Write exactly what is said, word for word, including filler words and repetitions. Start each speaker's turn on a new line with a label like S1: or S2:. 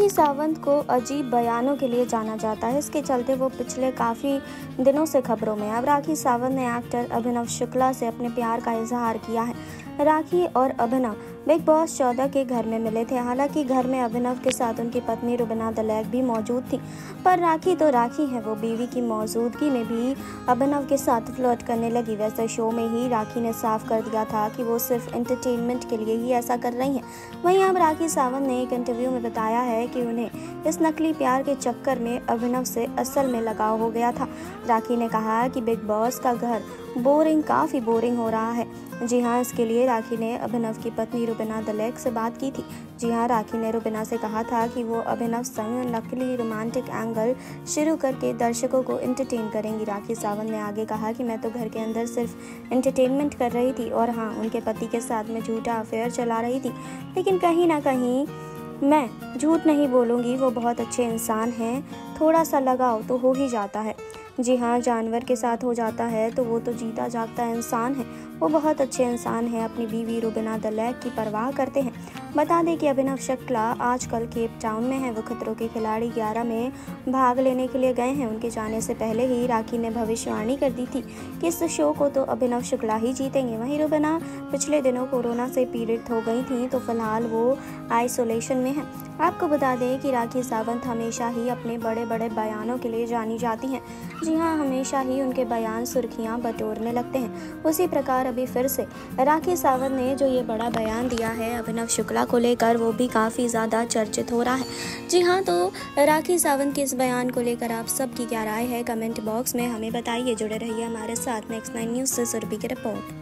S1: राखी सावंत को अजीब बयानों के लिए जाना जाता है। इसके चलते वो पिछले काफ़ी दिनों से खबरों में। अब राखी सावंत ने एक्टर अभिनव शुक्ला से अपने प्यार का इजहार किया है। राखी और अभिनव बिग बॉस चौदह के घर में मिले थे। हालांकि घर में अभिनव के साथ उनकी पत्नी रुबीना दलैक भी मौजूद थी, पर राखी तो राखी है, वो बीवी की मौजूदगी में भी अभिनव के साथ फ्लर्ट करने लगी। वैसे शो में ही राखी ने साफ कर दिया था कि वो सिर्फ एंटरटेनमेंट के लिए ही ऐसा कर रही हैं। वहीं अब राखी सावंत ने एक इंटरव्यू में बताया है कि उन्हें इस नकली प्यार के चक्कर में अभिनव से असल में लगाव हो गया था। राखी ने कहा कि बिग बॉस का घर बोरिंग काफ़ी बोरिंग हो रहा है। जी हाँ, इसके लिए राखी ने अभिनव की पत्नी रुबीना दलैक से बात की थी। जी हाँ, राखी ने रुबीना से कहा था कि वो अभिनव संग नकली रोमांटिक एंगल शुरू करके दर्शकों को एंटरटेन करेंगी। राखी सावंत ने आगे कहा कि मैं तो घर के अंदर सिर्फ एंटरटेनमेंट कर रही थी और हाँ, उनके पति के साथ में झूठा अफेयर चला रही थी, लेकिन कहीं ना कहीं मैं झूठ नहीं बोलूँगी, वो बहुत अच्छे इंसान हैं। थोड़ा सा लगाव तो हो ही जाता है। जी हाँ, जानवर के साथ हो जाता है तो वो तो जीता जागता इंसान है। वो बहुत अच्छे इंसान हैं, अपनी बीवी रुबीना दलैक की परवाह करते हैं। बता दें कि अभिनव शुक्ला आजकल केप टाउन में है। वो खतरों के खिलाड़ी ग्यारह में भाग लेने के लिए गए हैं। उनके जाने से पहले ही राखी ने भविष्यवाणी कर दी थी कि इस शो को तो अभिनव शुक्ला ही जीतेंगे। वहीं रुबीना पिछले दिनों कोरोना से पीड़ित हो गई थी, तो फिलहाल वो आइसोलेशन में है। आपको बता दें कि राखी सावंत हमेशा ही अपने बड़े बड़े बयानों के लिए जानी जाती हैं। जी हाँ, हमेशा ही उनके बयान सुर्खियां बटोरने लगते हैं। उसी प्रकार अभी फिर से राखी सावंत ने जो ये बड़ा बयान दिया है अभिनव शुक्ला को लेकर, वो भी काफ़ी ज़्यादा चर्चित हो रहा है। जी हाँ, तो राखी सावंत के इस बयान को लेकर आप सबकी क्या राय है, कमेंट बॉक्स में हमें बताइए। जुड़े रहिए हमारे साथ। नेक्स्ट नाइन न्यूज़ से सुरभि की रिपोर्ट।